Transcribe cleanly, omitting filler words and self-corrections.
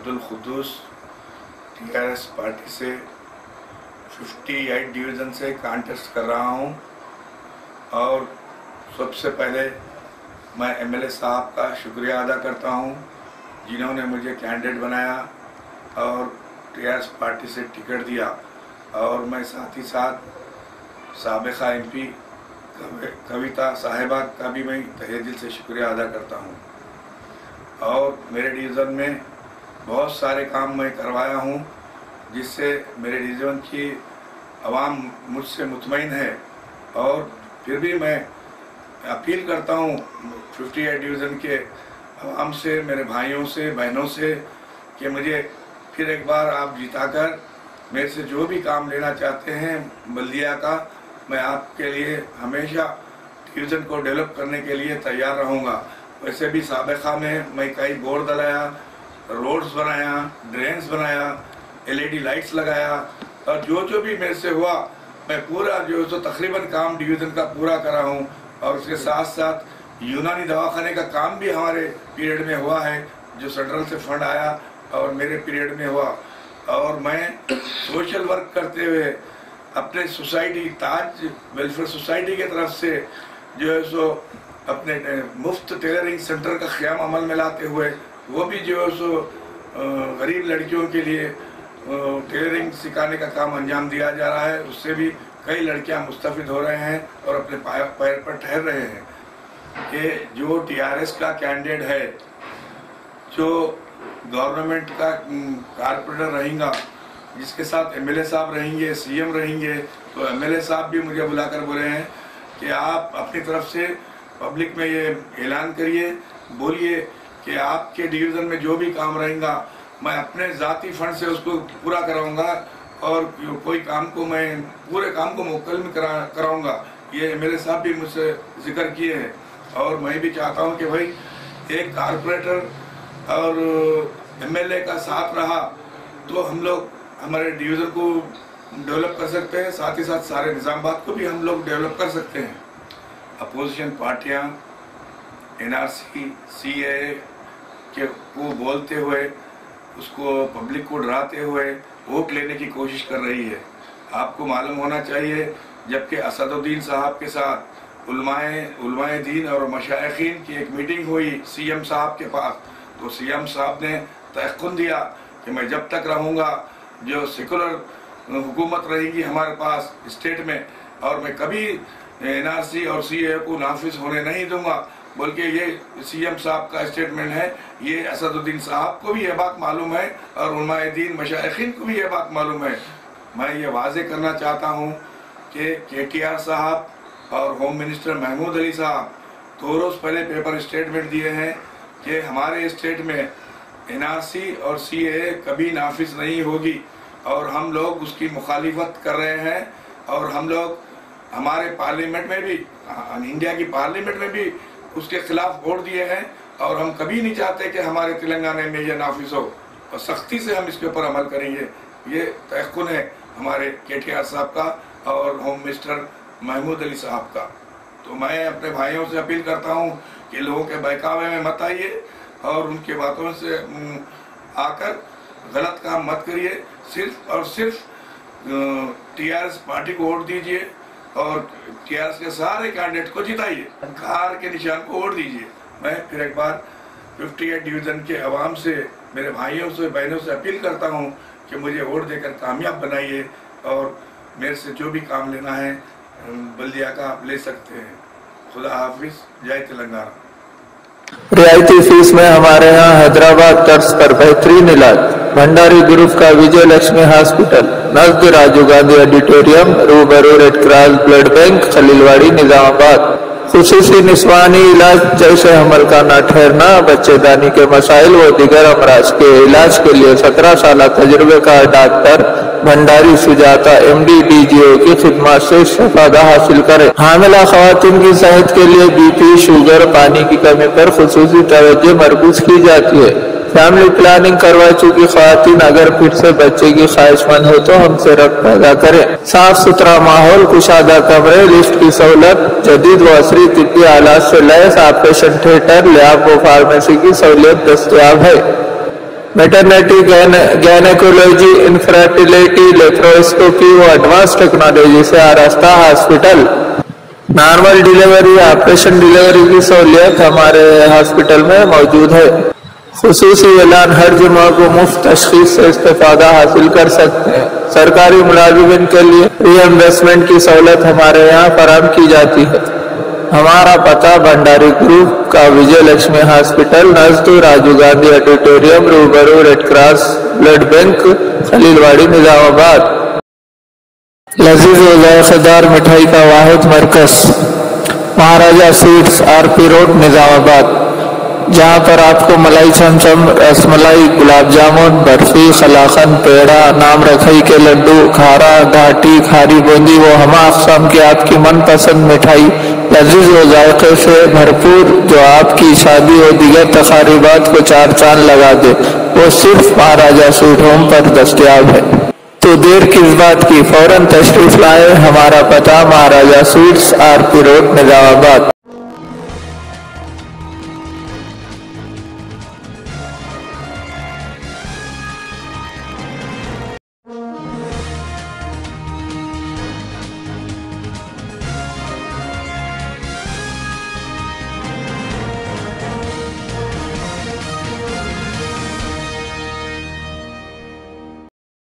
Abdul खुद्दूस TRS party से 58 division से contest कर रहा हूं और सबसे पहले मैं एमएलए साहब का शुक्रिया अदा करता हूं जिन्होंने मुझे कैंडिडेट बनाया और टीआरएस पार्टी से टिकट दिया। और मैं साथ ही साथ साबिका एमपी कविता साहिबा का भी मैं तहे दिल से शुक्रिया अदा करता हूं। और मेरे डिवीज़न में बहुत सारे काम मैं करवाया हूं जिससे मेरे डिवीज़न की आवाम मुझसे मुतमईन है। और फिर भी मैं अपील करता हूं 58 डिवीज़न के आवाम से, मेरे भाइयों से, बहनों से कि मुझे फिर एक बार आप जिताकर मेरे से जो भी काम लेना चाहते हैं बल्दिया का, मैं आपके लिए हमेशा डिवीज़न को डेवलप करने के लिए तैयार रहूँगा। वैसे भी साबिका में मैं कई बोर्ड डलाया, रोड्स बनाया, ड्रेन्स बनाया, एलईडी लाइट्स लगाया और जो भी मेरे से हुआ मैं पूरा जो तकरीबन काम डिवीज़न का पूरा करा हूँ। और उसके साथ साथ यूनानी दवाखाने का काम भी हमारे पीरियड में हुआ है जो सेंट्रल से फंड आया और मेरे पीरियड में हुआ। और मैं सोशल वर्क करते हुए अपने सोसाइटी ताज वेलफेयर सोसाइटी की तरफ से जो है सो अपने मुफ्त टेलरिंग सेंटर का क़याम अमल में लाते हुए वो भी जो है सो गरीब लड़कियों के लिए टेलरिंग सिखाने का काम अंजाम दिया जा रहा है। उससे भी कई लड़कियां मुस्तफ़िद हो रहे हैं और अपने पैर पर ठहर रहे हैं कि जो टीआरएस का कैंडिडेट है, जो गवर्नमेंट का कारपोरेटर रहेगा, जिसके साथ एमएलए साहब रहेंगे, सीएम रहेंगे, तो एमएलए साहब भी मुझे बुलाकर बोले हैं कि आप अपनी तरफ से पब्लिक में ये ऐलान करिए, बोलिए कि आपके डिवीज़न में जो भी काम रहेगा मैं अपने ज़ाती फंड से उसको पूरा कराऊंगा और कोई काम को मैं पूरे काम को मुकम्मल में कराऊंगा। ये एमएलए साहब भी मुझसे जिक्र किए हैं। और मैं भी चाहता हूं कि भाई एक कारपोरेटर और एमएलए का साथ रहा तो हम लोग हमारे डिवीज़न को डेवलप कर सकते हैं, साथ ही साथ सारे निज़ामाबाद को भी हम लोग डेवलप कर सकते हैं। अपोजिशन पार्टियां एनआरसी सीएए के को बोलते हुए उसको पब्लिक को डराते हुए वोट लेने की कोशिश कर रही है। आपको मालूम होना चाहिए जबकि असदुद्दीन साहब के साथ उलमाए दीन और मशाइखीन की एक मीटिंग हुई सीएम साहब के पास, तो सीएम साहब ने तयक़ुन दिया कि मैं जब तक रहूँगा जो सेकुलर हुकूमत रहेगी हमारे पास स्टेट में और मैं कभी एनआरसी और सीए को नाफिज होने नहीं दूंगा। बल्कि ये सीएम साहब का स्टेटमेंट है, ये असदुद्दीन साहब को भी ये बात मालूम है और उलमाए दीन मशाइखीन को भी ये बात मालूम है। मैं ये वाज़े करना चाहता हूँ कि केटीआर साहब और होम मिनिस्टर महमूद अली साहब 2 रोज़ पहले पेपर स्टेटमेंट दिए हैं कि हमारे स्टेट में एनआरसी और सीए कभी नाफिज नहीं होगी और हम लोग उसकी मुखालिफत कर रहे हैं। और हम लोग हमारे पार्लियामेंट में भी, इंडिया की पार्लियामेंट में भी उसके खिलाफ वोट दिए हैं और हम कभी नहीं चाहते कि हमारे तेलंगाना में ये नाफिज हो और सख्ती से हम इसके ऊपर अमल करेंगे। ये तयक़ुन है हमारे केटीआर साहब का और होम मिनिस्टर महमूद अली साहब का। तो मैं अपने भाइयों से अपील करता हूँ कि लोगों के बहकावे में मत आइए और उनके बातों से आकर गलत काम मत करिए। सिर्फ और सिर्फ टीआरएस पार्टी को वोट दीजिए और टीआरएस के सारे कैंडिडेट को जिताइए, कार के निशान को वोट दीजिए। मैं फिर एक बार 58 डिवीज़न के अवाम से, मेरे भाइयों से, बहनों से अपील करता हूं कि मुझे वोट देकर कामयाब बनाइए और मेरे से जो भी काम लेना है बल्दिया का आप ले सकते हैं। खुदा हाफिज, जय तेलंगाना। रियायती फीस में हमारे यहाँ हैदराबाद तर्ज पर बेहतरीन इलाज। भंडारी ग्रुप का विजय लक्ष्मी हॉस्पिटल, नजदीक राजीव गांधी ऑडिटोरियम, रूबरू red cross blood bank, Khalilwadi, Nizamabad. खुसूसी निस्वानी इलाज जैसे हमल का न ठहरना, बच्चेदानी के मसाइल व दिगर अमराज के इलाज के लिए 17 साल तजुर्बे का doctor Bhandari Sujata MD DGO की खिदमत से इस्तेफादा हासिल करें। हामिला खवातीन की सेहत के लिए बीपी, शुगर, पानी की कमी पर खुसूसी तवज्जो मरकूज की जाती है। फैमिली प्लानिंग करवा चुकी खवातीन अगर फिर से बच्चे की ख्वाहिशमंद हो तो हमसे रब्त पैदा करें। साफ सुथरा माहौल, कुशादा कमरे, लिफ्ट की सहूलत, जदीद व असरी तिब्बी आलात से लैस ऑपरेशन थिएटर, लैब व फार्मेसी की सहूलियत दस्तयाब है। मैटरनिटी, गैनेकोलॉजी, इनफर्टिलिटी, लेप्रोस्कोपी व एडवांस टेक्नोलॉजी से आरास्ता hospital. Normal delivery, operation delivery की सहूलियत हमारे हॉस्पिटल में मौजूद है। खुसूसी ऐलान, हर जुम्मा को मुफ्त तशखीस से इस्तेफादा हासिल कर सकते हैं। सरकारी मुलाजिमिन के लिए रीइंवेस्टमेंट की सहूलत हमारे यहाँ फराहम की जाती है। हमारा पता भंडारी ग्रुप का विजय लक्ष्मी हॉस्पिटल, नज़दीक राजीव गांधी ऑडिटोरियम, रूबरू red cross blood bank, Khalilwadi, Nizamabad. लजीज व जायकेदार मिठाई का वाहिद मरकज Maharaja sweets, RP road, Nizamabad, जहाँ पर आपको मलाई चमचम, रसमलाई, गुलाब जामुन, बर्फी, कलाकंद, पेड़ा, नाम रखई के लड्डू, खारा, घाटी, खारी बूंदी वो हमा अक़साम की आपकी मनपसंद मिठाई लजीज व जायके से भरपूर, जो आपकी शादी और दीगर तकारीबात को चार चांद लगा दे, वो सिर्फ महाराजा स्वीट होम पर दस्तयाब है। तो देर किस बात की, फौरन तशरीफ लाए। हमारा पता Maharaja sweets, RP road, Nizamabad.